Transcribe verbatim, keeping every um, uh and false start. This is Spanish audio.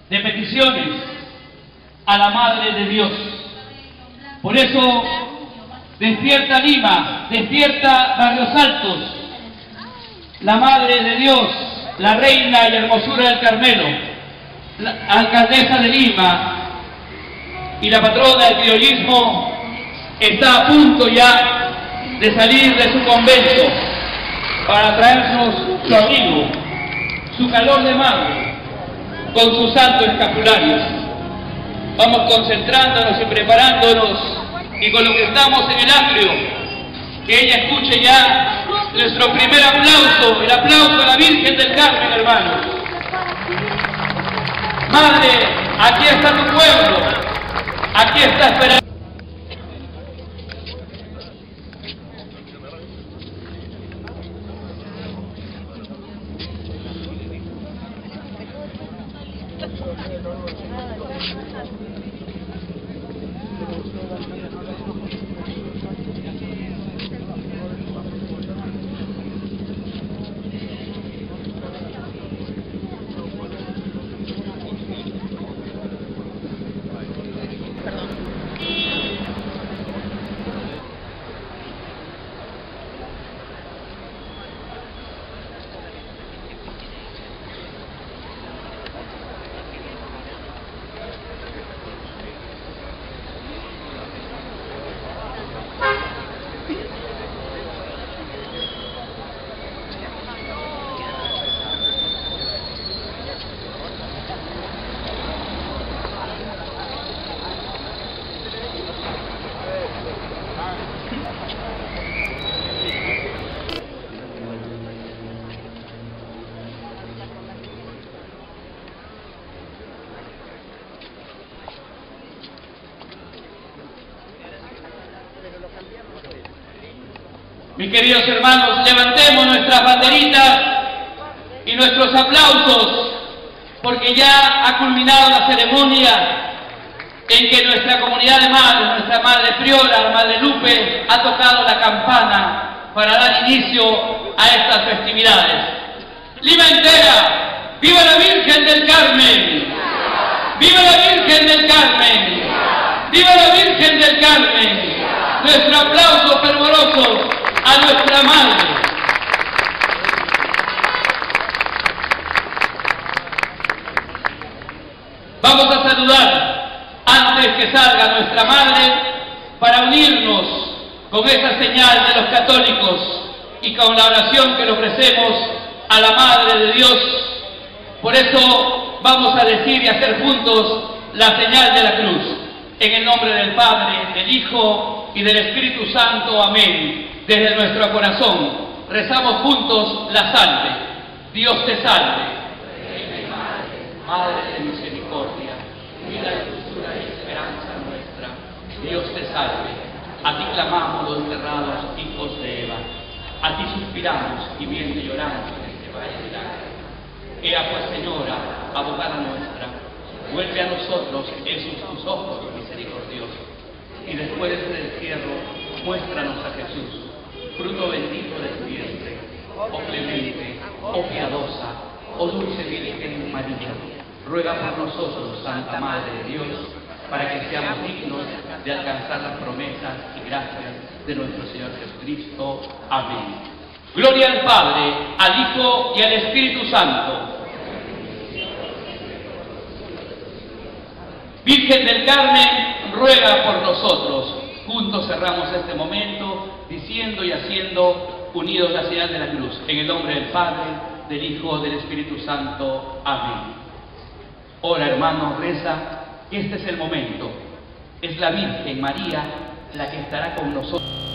de peticiones a la Madre de Dios. Por eso, despierta Lima, despierta Barrios Altos, la Madre de Dios, la Reina y Hermosura del Carmelo, la alcaldesa de Lima y la patrona del criollismo, está a punto ya de salir de su convento para traernos su abrigo, su calor de madre, con sus santos escapularios. Vamos concentrándonos y preparándonos, y con lo que estamos en el atrio, que ella escuche ya nuestro primer aplauso, el aplauso a la Virgen del Carmen, hermanos. Madre, aquí está tu pueblo, aquí está esperando. Mis queridos hermanos, levantemos nuestras banderitas y nuestros aplausos, porque ya ha culminado la ceremonia en que nuestra comunidad de madres, nuestra Madre Priora, la Madre Lupe, ha tocado la campana para dar inicio a estas festividades. ¡Lima entera! ¡Viva la Virgen del Carmen! ¡Viva la Virgen del Carmen! ¡Viva la Virgen del Carmen! Nuestro aplauso fervoroso a nuestra Madre. Vamos a saludar antes que salga nuestra Madre para unirnos con esa señal de los católicos y con la oración que le ofrecemos a la Madre de Dios. Por eso vamos a decir y hacer juntos la señal de la cruz. En el nombre del Padre, del Hijo y del Espíritu Santo. Amén. Desde nuestro corazón rezamos juntos la salve. Dios te salve. Madre de misericordia, vida, dulzura y esperanza nuestra. Dios te salve. A ti clamamos los enterrados hijos de Eva. A ti suspiramos y viendo y lloramos en este valle de lágrimas. Ea pues, Señora, abogada nuestra, vuelve a nosotros esos tus ojos misericordiosos, y después del encierro muéstranos a Jesús, fruto bendito de tu vientre. Oh clemente, oh piadosa, oh dulce Virgen María, ruega por nosotros, Santa Madre de Dios, para que seamos dignos de alcanzar las promesas y gracias de nuestro Señor Jesucristo. Amén. Gloria al Padre, al Hijo y al Espíritu Santo. Virgen del Carmen, ruega por nosotros. Juntos cerramos este momento diciendo y haciendo unidos la señal de la cruz. En el nombre del Padre, del Hijo, del Espíritu Santo. Amén. Ora, hermano, reza, que este es el momento. Es la Virgen María la que estará con nosotros.